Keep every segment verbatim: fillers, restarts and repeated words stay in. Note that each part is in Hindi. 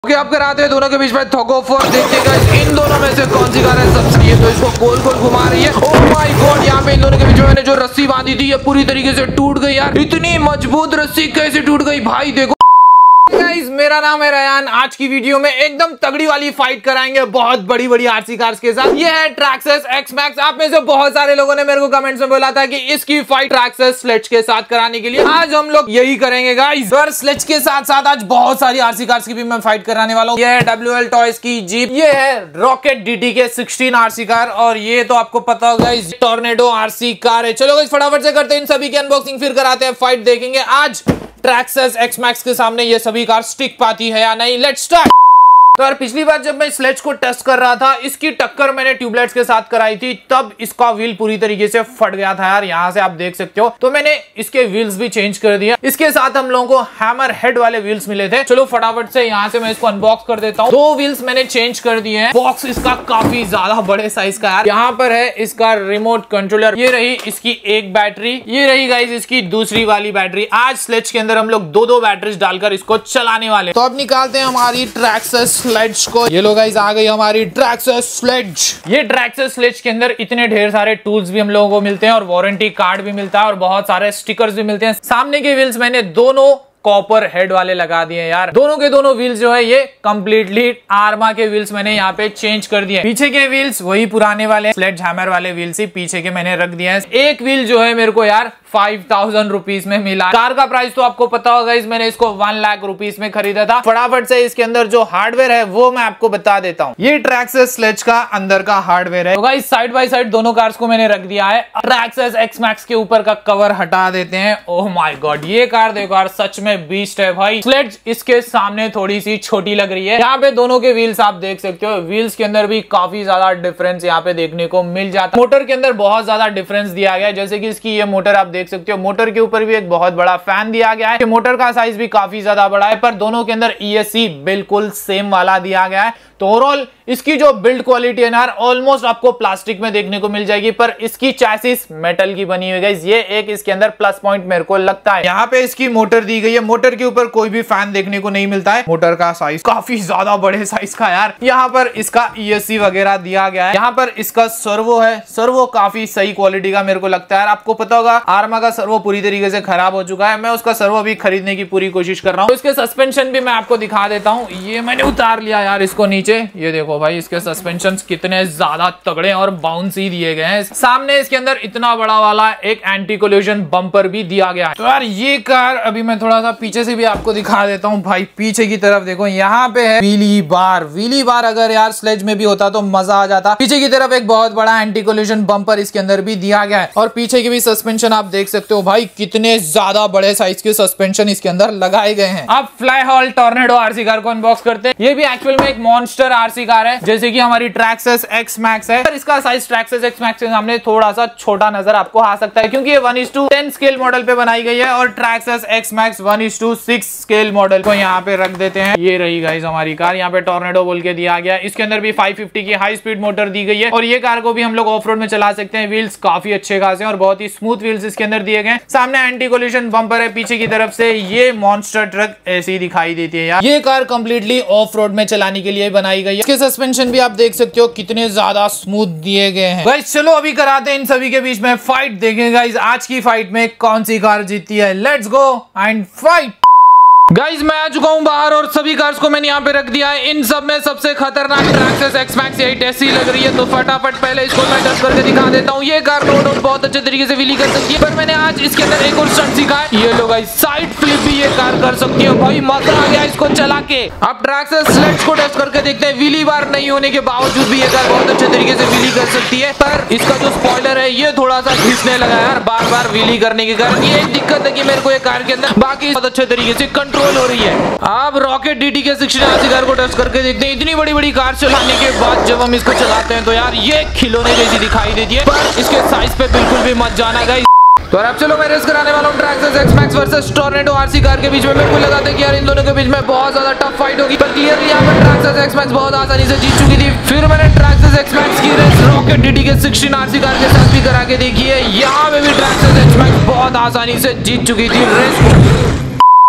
ओके, आप कराते हैं दोनों के बीच में थग ऑफ वॉर। देखिएगा इन दोनों में से कौन सी कार है सबसे, ये तो इसको गोल गोल घुमा रही है। ओह माय गॉड, यहाँ पे इन दोनों के बीच में मैंने जो रस्सी बांधी थी ये पूरी तरीके से टूट गई यार। इतनी मजबूत रस्सी कैसे टूट गई भाई, देखो गाइस, मेरा नाम है रयान। आज की वीडियो में एकदम तगड़ी वाली फाइट कराएंगे बहुत बड़ी बड़ी आरसी कार्स के साथ। ये है ट्रैक्सस एक्स मैक्स। आप में से बहुत सारे लोगों ने मेरे को कमेंट्स में बोला था कि इसकी फाइट ट्रैक्सस स्लेज के साथ कराने के लिए। आज हम लोग यही करेंगे गाइस। और स्लेज के साथ साथ आज बहुत सारी आरसी कार्स की भी मैं फाइट कराने वाला हूँ। ये है डब्ल्यू एल टॉयज की जीप, ये है रॉकेट डीटी के सिक्सटीन आरसी कार, और ये तो आपको पता होगा इस टॉर्नेडो आरसी कार है। चलो गाइस फटाफट से करते हैं इन सभी की अनबॉक्सिंग, फिर कराते हैं फाइट। देखेंगे आज ट्रैक्सस एक्स मैक्स के सामने ये सभी कार स्टिक पाती है या नहीं। Let's start. तो यार पिछली बार जब मैं स्लेज को टेस्ट कर रहा था, इसकी टक्कर मैंने ट्यूबलाइट्स के साथ कराई थी, तब इसका व्हील पूरी तरीके से फट गया था यार। यहाँ से आप देख सकते हो। तो मैंने इसके व्हील्स भी चेंज कर दिए। इसके साथ हम लोगों को हैमर हेड वाले व्हील्स मिले थे। चलो फटाफट से यहाँ से मैं इसको अनबॉक्स कर देता हूँ। दो व्हील्स मैंने चेंज कर दिए हैं। बॉक्स इसका काफी ज्यादा बड़े साइज का यार। यहाँ पर है इसका रिमोट कंट्रोलर, ये रही इसकी एक बैटरी, ये रही गाइस इसकी दूसरी वाली बैटरी। आज स्लेज के अंदर हम लोग दो दो बैटरीज डालकर इसको चलाने वाले। तो अब निकालते हैं हमारी ट्रैक्सस स्लेज को। ये लो गाइस, आ गई हमारी ट्रैक्सस स्लेज। ये ट्रैक्सस स्लेज के अंदर इतने ढेर सारे टूल्स भी हम लोगों को मिलते हैं, और वारंटी कार्ड भी मिलता है, और बहुत सारे स्टिकर्स भी मिलते हैं। सामने के व्हील्स मैंने दोनों कॉपर हेड वाले लगा दिए यार। दोनों के दोनों व्हील्स जो है ये कंप्लीटली आर्मा के व्हील्स मैंने यहाँ पे चेंज कर दिए। पीछे के व्हील्स वही पुराने वाले स्लेज हैमर वाले व्हील्स ही पीछे के मैंने रख दिए हैं। एक व्हील जो है मेरे को यार फाइव थाउजेंड रुपीज में मिला। कार का प्राइस तो आपको पता होगा, इस मैंने इसको वन लाख रुपीज में खरीदा था। फटाफट से इसके अंदर जो हार्डवेयर है वो मैं आपको बता देता हूँ। ये ट्रैक्सस स्लेज का अंदर का हार्डवेयर है। तो गाइस साइड बाय साइड दोनों कार्स को मैंने रख दिया है। ट्रैक्सस एक्स मैक्स के ऊपर का कवर हटा देते हैं। ओह माय गॉड, ये कार देखो यार, सच में बीस्ट है भाई। स्लेज इसके सामने थोड़ी सी छोटी लग रही है। यहाँ पे दोनों के व्हील्स आप देख सकते हो। व्हील्स के अंदर भी काफी ज्यादा डिफरेंस यहाँ पे देखने को मिल जाता है। मोटर के अंदर बहुत ज्यादा डिफरेंस दिया गया है, जैसे कि इसकी ये मोटर आप देख सकते हो। मोटर के ऊपर भी एक बहुत बड़ा फैन दिया गया है। मोटर का साइज भी काफी ज्यादा बड़ा है, पर दोनों के अंदर ई एस सी बिल्कुल सेम वाला दिया गया है। तो ओवरऑल इसकी जो बिल्ड क्वालिटी है ना, ऑलमोस्ट आपको प्लास्टिक में देखने को मिल जाएगी, पर इसकी चैसिस मेटल की बनी हुई है। ये एक इसके अंदर प्लस पॉइंट मेरे को लगता है। यहाँ पे इसकी मोटर दी गई है। मोटर के ऊपर कोई भी फैन देखने को नहीं मिलता है। मोटर का साइज काफी ज्यादा बड़े साइज का यार। यहाँ पर इसका ई एस सी वगैरह दिया गया है। यहाँ पर इसका सर्वो है। सर्वो काफी सही क्वालिटी का मेरे को लगता है। आपको पता होगा आर्मा का सर्वो पूरी तरीके से खराब हो चुका है। मैं उसका सर्वो भी खरीदने की पूरी कोशिश कर रहा हूँ। तो इसके सस्पेंशन भी मैं आपको दिखा देता हूँ। ये मैंने उतार लिया यार इसको नीचे। ये देखो भाई, इसके सस्पेंशन कितने ज्यादा तगड़े और बाउंसी दिए गए हैं। सामने इसके अंदर इतना बड़ा वाला एक एंटी कोलिजन बम्पर भी दिया गया है। तो यार ये कार अभी मैं थोड़ा सा पीछे से भी आपको दिखा देता हूँ भाई। पीछे की तरफ देखो, यहाँ पे है व्हीली बार। व्हीली बार अगर यार स्लेज में भी होता तो मजा आ जाता। पीछे की तरफ एक बहुत बड़ा एंटी कोलिजन बम्पर इसके अंदर भी दिया गया है, और पीछे की भी सस्पेंशन आप देख सकते हो भाई, कितने ज्यादा बड़े साइज के सस्पेंशन इसके अंदर लगाए गए हैं। अब Fly Hall Tornado RC car को अनबॉक्स करते हैं। ये भी एक्चुअल में एक मॉन्स्टर आरसी कार है, जैसे कि हमारी ट्रैक्सस एक्स मैक्स है। पर इसका साइज ट्रैक्सस एक्स मैक्स के सामने थोड़ा सा छोटा नजर आपको आ सकता है, क्योंकि ये one is to ten scale model पे बनाई गई है, और Traxxas X Maxx one is to six scale model को यहाँ पे रख देते हैं। ये रही गाइस हमारी कार। यहाँ पे टॉर्नेडो बोल के दिया गया है। इसके अंदर भी फाइव फिफ्टी की हाई स्पीड मोटर दी गई है, और ये कार को भी हम लोग ऑफ रोड में चला सकते हैं। व्हील्स काफी अच्छे खासे और बहुत ही स्मूथ व्हील्स इसके अंदर दिए गए। सामने एंटी कोलिजन बम्पर है। पीछे की तरफ से ये मॉन्स्टर ट्रक ऐसी दिखाई देती है यार। ये कार कंप्लीटली ऑफ रोड में चलाने के लिए बनाई गई है। इसके सस्पेंशन भी आप देख सकते हो कितने ज्यादा स्मूथ दिए गए हैं। गाइस चलो अभी कराते हैं इन सभी के बीच में फाइट। देखें गाइस आज की फाइट में कौन सी कार जीतती है। Let's go and fight. Guys मैं आ चुका हूं बाहर, और सभी कार्स को मैंने यहाँ पे रख दिया है। इन सब में सबसे खतरनाक ट्रैक्सस एक्स मैक्स एट ऐसी लग रही है, तो फटाफट पहले इसको मैं टेस्ट करके दिखा देता हूँ। ये कार नो डाउट बहुत अच्छे तरीके से व्हीली कर सकती है, पर मैंने आज इसके अंदर एक और स्टंट सीखा है। ये लो गाइस, साइड फ्लिप भी ये कार कर सकती है भाई। मजा आ गया इसको चला के। अब ट्रैक्सस स्लेज को टेस्ट करके देखते हैं। व्हीली बार नहीं होने के बावजूद भी ये कार बहुत अच्छे तरीके से व्हीली कर सकती है, पर इसका जो स्पॉइलर है ये थोड़ा सा घिसने लगा यार बार बार व्हीली करने के कारण। ये एक दिक्कत है कि मेरे को ये कार के अंदर बाकी बहुत अच्छे तरीके से कंट्रोल हो रही है। अब रॉकेट डीटी के सिक्सटीन आरसी कार को टेस्ट करके देखते हैं। इतनी बड़ी बड़ी कार चलाने के बाद जब हम इसको चलाते हैं तो यार ये खिलौने जैसी दिखाई देती है, पर इसके साइज पे बिल्कुल भी मत जाना गाइस। तो अब चलो मैं रेस कराने वाला हूँ Traxxas X Maxx versus Tornado RC car के बीच में। मेरे को लगा था कि यार इन दोनों के बीच में बहुत ज्यादा टफ फाइट होगी, पर क्लियरली यहाँ पर ट्रैक्सस एक्स मैक्स बहुत आसानी से जीत चुकी थी। फिर मैंने ट्रैक्सस एक्स मैक्स की रेस रॉकेट डीटी के सिक्सटीन आरसी कार के साथ भी करा के देखी है। यहाँ पे भी ट्रैक्सस एक्स मैक्स बहुत आसानी से जीत चुकी थी रेस।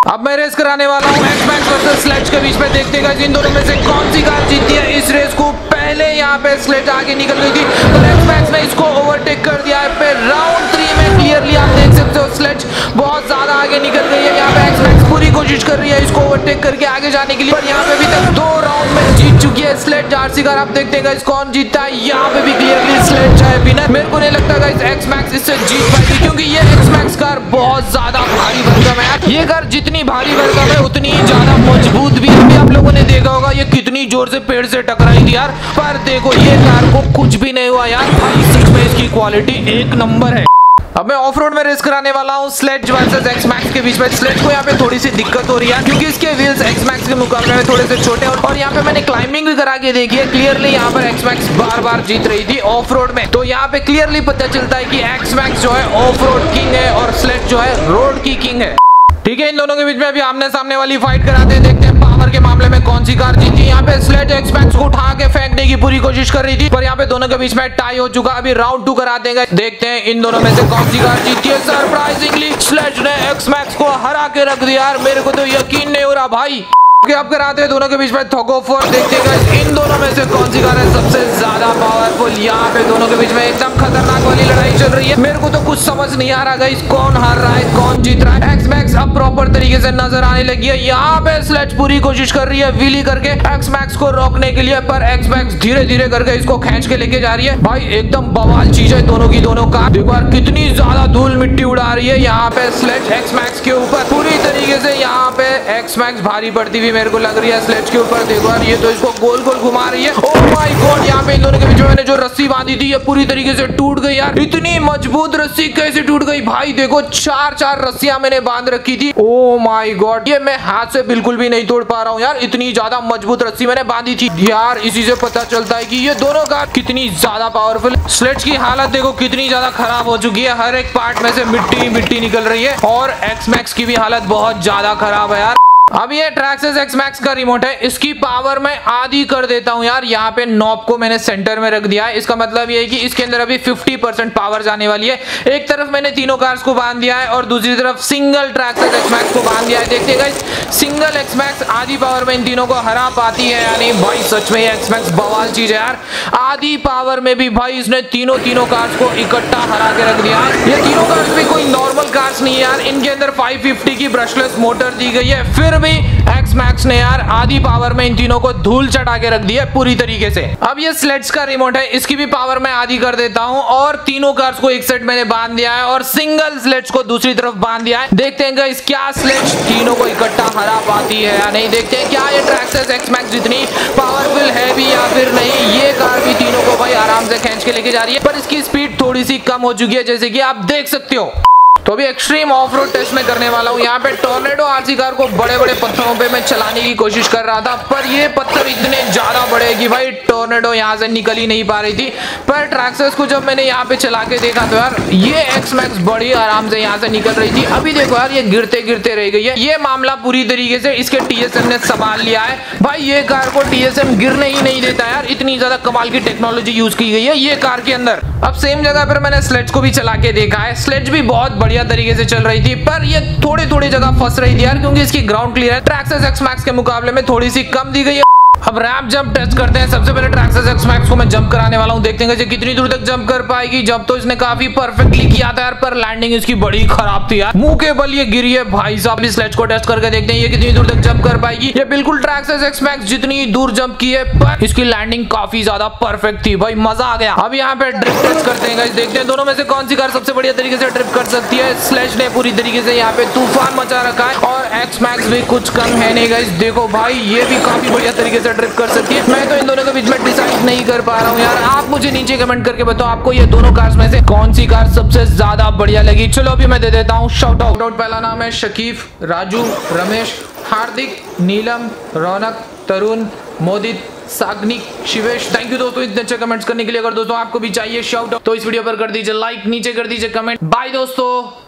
अब मैं रेस कराने वाला हूँ एक्स मैक्स वर्सेस स्लेज के बीच में। देखते हैं इन दोनों में से कौन सी कार जीतती है इस रेस को। पहले यहाँ पे स्लेज आगे निकल गई थी पर एक्स मैक्स ने इसको ओवरटेक कर दिया है। पे राउंड थ्री में क्लियरली आप देख सकते हो स्लेज बहुत ज्यादा आगे निकल गई है। यहाँ पे एक्स मैक्स पूरी कोशिश कर रही है इसको ओवरटेक करके आगे जाने के लिए, पर यहाँ पे अभी तक दो राउंड में जीत चुकी है स्लेज। आरसी कार आप देखते हैं कौन जीतता है। यहाँ पे भी क्लियरली स्लेज है विनर। मेरे को नहीं लगता एक्स मैक्स इससे जीत पाएगी क्योंकि ये एक्स मैक्स कार बहुत ज्यादा भारी भरकम है। ये कार जितनी भारी भरकम है उतनी ज्यादा मजबूत भी है। अभी आप लोगों ने देखा होगा ये कितनी जोर से पेड़ से टकराई थी यार, पर देखो ये कार को कुछ भी नहीं हुआ यार। भाई सच में इसकी क्वालिटी एक नंबर है। अब मैं ऑफ रोड में रेस कराने वाला हूँ स्लेज वर्सेस एक्स मैक्स के बीच में। स्लेज को यहाँ पे थोड़ी सी दिक्कत हो रही है क्योंकि इसके व्हील्स एक्स मैक्स के मुकाबले में थोड़े से छोटे हैं और यहाँ पे मैंने क्लाइंबिंग भी करा के देखी है। क्लियरली यहाँ पर एक्स मैक्स बार बार जीत रही थी ऑफ रोड में, तो यहाँ पे क्लियरली पता चलता है कि एक्स मैक्स जो है ऑफ रोड किंग है और स्लेज जो है रोड की किंग है। ठीक है, इन दोनों के बीच में अभी आमने सामने वाली फाइट कराते हैं। देखते हैं पावर के मामले में कौन सी कार जीती। यहाँ पे स्लेज एक्स मैक्स को उठा के फेंकने की पूरी कोशिश कर रही थी पर यहाँ पे दोनों के बीच में टाई हो चुका। अभी राउंड टू करा देंगे। देखते हैं इन दोनों में से कौन सी कार जीती है। सरप्राइजिंगली स्लेज ने एक्स मैक्स को हरा के रख दिया यार, मेरे को तो यकीन नहीं हो रहा भाई। अब कराते हैं दोनों के बीच में थग ऑफ वॉर। देखते हैं इन दोनों में से कौन सी कार है सबसे ज्यादा पावरफुल। यहाँ पे दोनों के बीच में एकदम खतरनाक वाली लड़ाई चल रही है। मेरे को तो कुछ समझ नहीं आ रहा गाइस कौन हार रहा है कौन जीत रहा है। एक्स मैक्स अब प्रॉपर तरीके से नजर आने लगी है। यहाँ पे स्लेज पूरी कोशिश कर रही है व्हीली करके एक्स मैक्स को रोकने के लिए, पर एक्स मैक्स धीरे धीरे करके इसको खींच के लेके जा रही है। भाई एकदम बवाल चीज है दोनों की दोनों कार। देखो यार कितनी ज्यादा धूल मिट्टी उड़ा रही है यहाँ पे स्लेज एक्स मैक्स के ऊपर। पूरी तरीके से यहाँ पे एक्स मैक्स भारी पड़ती हुई मेरे को लग रही है स्लेज के ऊपर। देखो यार ये तो इसको गोल गोल घुमा रही है। ओह माय गॉड, यहाँ पे इन दोनों के बीच में मैंने जो रस्सी बांधी थी ये पूरी तरीके से टूट गई यार। इतनी मजबूत रस्सी कैसे टूट गई भाई। देखो चार चार रस्सियां मैंने बांध रखी थी। ओह माय गॉड, ये मैं हाथ से बिल्कुल भी नहीं तोड़ पा रहा हूँ यार, इतनी ज्यादा मजबूत रस्सी मैंने बांधी थी यार। इसी से पता चलता है कि ये दोनों कार कितनी ज्यादा पावरफुल। स्लेज की हालत देखो कितनी ज्यादा खराब हो चुकी है, हर एक पार्ट में से मिट्टी मिट्टी निकल रही है और एक्स मैक्स की भी हालत बहुत ज्यादा खराब है यार। अब ये ट्रैक्सेस एक्स मैक्स का रिमोट है, इसकी पावर मैं आधी कर देता हूं यार। यहाँ पे नॉब को मैंने सेंटर में रख दिया है। इसका मतलब ये है कि इसके अंदर अभी पचास परसेंट पावर जाने वाली है। एक तरफ मैंने तीनों कार्स को बांध दिया है और दूसरी तरफ सिंगल ट्रैक्सेस एक्स मैक्स को बांध दिया है। देखते गाइस सिंगल एक्स मैक्स आधी पावर में इन तीनों को हरा पाती है या नहीं। भाई सच में एक्स मैक्स बवाल चीज है यार, आधी पावर में भी भाई इसने तीनों तीनों कार्स को इकट्ठा हरा के रख दिया। ये तीनों कार्स भी कोई नॉर्मल कार्स नहीं है यार, इनके अंदर पाँच सौ पचास की ब्रशलेस मोटर दी गई है, फिर भी एक्स मैक्स ने यार आधी पावर में इन तीनों को धूल चटा के रख दिया पूरी तरीके से। अब ये स्लेज का रिमोट है, इसकी भी पावर मैं आधी कर देता हूं और तीनों कार्स को एक सेट मैंने बांध दिया है और सिंगल स्लेज को दूसरी तरफ बांध दिया है। देखते हैं गाइस क्या स्लेज तीनों को इकट्ठा हरा पाती है या नहीं। देखते हैं क्या ये ट्रैक्सेस एक्स मैक्स जितनी पावरफुल है भी या फिर नहीं। ये कार भी तीनों को भाई आराम से खींच के लेके जा रही है, पर इसकी स्पीड थोड़ी सी कम हो चुकी है जैसे कि आप देख सकते हो। तो अभी एक्सट्रीम ऑफ रोड टेस्ट में करने वाला हूँ। यहाँ पे टॉर्नेडो आरसी कार को बड़े बड़े पत्थरों पे मैं चलाने की कोशिश कर रहा था, पर ये पत्थर इतने ज्यादा बड़े कि भाई टॉर्नेडो यहाँ से निकल ही नहीं पा रही थी। पर ट्रैक्सेस को जब मैंने यहाँ पे चला के देखा तो यार ये एक्स मैक्स बड़ी आराम से यहाँ से निकल रही थी। अभी देखो यार ये गिरते गिरते रह गई है। ये मामला पूरी तरीके से इसके टीएसएम ने संभाल लिया है। भाई ये कार को टीएसएम गिरने ही नहीं देता यार, इतनी ज्यादा कमाल की टेक्नोलॉजी यूज की गई है ये कार के अंदर। अब सेम जगह पर मैंने स्लेज को भी चला के देखा है। स्लेज भी बहुत बढ़िया तरीके से चल रही थी, पर ये थोड़ी थोड़ी जगह फंस रही थी यार क्योंकि इसकी ground clearance Traxxas X Maxx के मुकाबले में थोड़ी सी कम दी गई है। अब रैंप जंप टेस्ट करते हैं। सबसे पहले ट्रैक्सेस एक्स मैक्स को मैं जंप कराने वाला हूं। देखते हैं कि कितनी दूर तक जंप कर पाएगी। जंप तो इसने काफी परफेक्टली किया था यार, पर लैंडिंग इसकी बड़ी खराब थी यार, मुंह के बल ये गिरी है भाई साहब। इस स्लेज को टेस्ट करके देखते हैं ये कितनी दूर तक जंप कर पाएगी। ये बिल्कुल ट्रैक्सेस एक्स मैक्स जितनी दूर जंप की है, पर इसकी लैंडिंग काफी ज्यादा परफेक्ट थी भाई, मजा आ गया। अब यहाँ पे ड्रिफ्ट टेस्ट करते हैं गाइस। देखते हैं दोनों में से कौन सी कार सबसे बढ़िया तरीके से ड्रिफ्ट कर सकती है। स्लेज ने पूरी तरीके से यहाँ पे तूफान मचा रखा है और एक्स मैक्स भी कुछ कम है नहीं गाइस। देखो भाई ये भी काफी बढ़िया तरीके से ड्रिफ्ट कर सकती है। मैं तो इन दोनों के बीच में डिसाइड नहीं कर पा रहा हूँ यार। आप मुझे नीचे कमेंट करके बताओ आपको ये दोनों कार्स में से कौन सी कार सबसे ज्यादा बढ़िया लगी। चलो अभी मैं दे देता हूँ शाउट आउट। पहला नाम है शकीफ, राजू, रमेश, हार्दिक, नीलम, रौनक, तरुण, मोदित, साग्निक, शिवेश। थैंक यू दोस्तों इतने अच्छे कमेंट्स करने के लिए। अगर दोस्तों आपको भी चाहिए शाउट आउट तो इस वीडियो पर कर दीजिए लाइक, नीचे कर दीजिए कमेंट। बाय दोस्तों।